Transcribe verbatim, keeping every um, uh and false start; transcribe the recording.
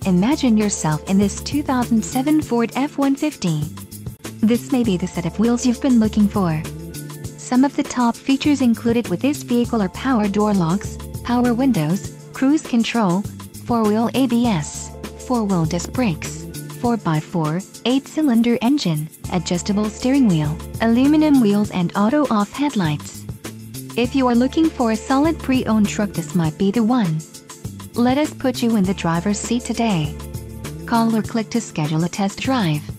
Imagine yourself in this two thousand seven Ford F one fifty. This may be the set of wheels you've been looking for. Some of the top features included with this vehicle are power door locks, power windows, cruise control, four-wheel A B S, four-wheel disc brakes, four by four, eight-cylinder engine, adjustable steering wheel, aluminum wheels and auto-off headlights. If you are looking for a solid pre-owned truck, this might be the one. Let us put you in the driver's seat today. Call or click to schedule a test drive.